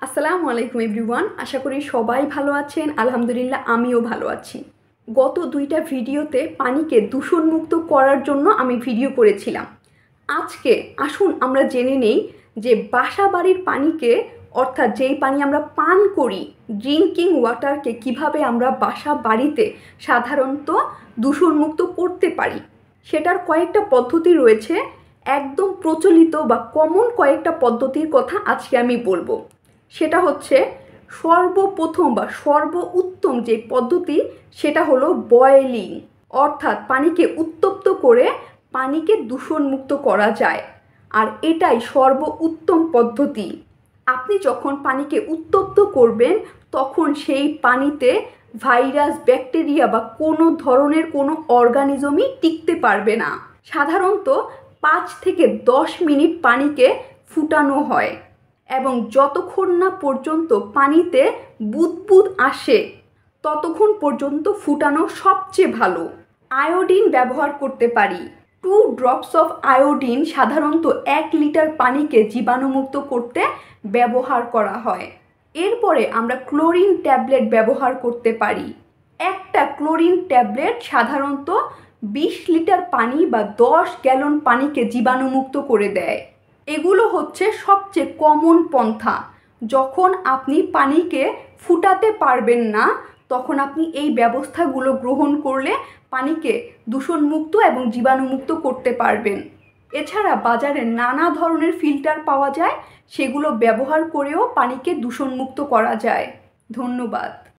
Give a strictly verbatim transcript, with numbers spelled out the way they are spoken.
আসসালামু আলাইকুম এভরিওয়ান। আশা করি সবাই ভালো আছেন। আলহামদুলিল্লাহ আমিও ভালো আছি। গত দুইটা ভিডিওতে পানিকে দূষণমুক্ত করার জন্য আমি ভিডিও করেছিলাম। আজকে আসুন আমরা জেনে নেই যে বাসা বাড়ির পানিকে, অর্থাৎ যেই পানি আমরা পান করি, ড্রিঙ্কিং ওয়াটারকে কিভাবে আমরা বাসা বাড়িতে সাধারণত দূষণমুক্ত করতে পারি। সেটার কয়েকটা পদ্ধতি রয়েছে। একদম প্রচলিত বা কমন কয়েকটা পদ্ধতির কথা আজকে আমি বলবো। সেটা হচ্ছে সর্বপ্রথম বা সর্ব উত্তম যে পদ্ধতি সেটা হলো বয়েলিং, অর্থাৎ পানিকে উত্তপ্ত করে পানিকে দূষণমুক্ত করা যায়। আর এটাই সর্ব উত্তম পদ্ধতি। আপনি যখন পানিকে উত্তপ্ত করবেন তখন সেই পানিতে ভাইরাস, ব্যাকটেরিয়া বা কোনো ধরনের কোনো অর্গানিজমই টিকতে পারবে না। সাধারণত পাঁচ থেকে দশ মিনিট পানিকে ফুটানো হয় এবং যতক্ষণ না পর্যন্ত পানিতে বুদবুদ আসে ততক্ষণ পর্যন্ত ফুটানো সবচেয়ে ভালো। আয়োডিন ব্যবহার করতে পারি। টু ড্রপস অফ আয়োডিন সাধারণত এক লিটার পানিকে জীবাণুমুক্ত করতে ব্যবহার করা হয়। এরপরে আমরা ক্লোরিন ট্যাবলেট ব্যবহার করতে পারি। একটা ক্লোরিন ট্যাবলেট সাধারণত বিশ লিটার পানি বা দশ গ্যালন পানিকে জীবাণুমুক্ত করে দেয়। এগুলো হচ্ছে সবচেয়ে কমন পন্থা। যখন আপনি পানিকে ফুটাতে পারবেন না তখন আপনি এই ব্যবস্থাগুলো গ্রহণ করলে পানিকে দূষণমুক্ত এবং জীবাণুমুক্ত করতে পারবেন। এছাড়া বাজারে নানা ধরনের ফিল্টার পাওয়া যায়, সেগুলো ব্যবহার করেও পানিকে দূষণমুক্ত করা যায়। ধন্যবাদ।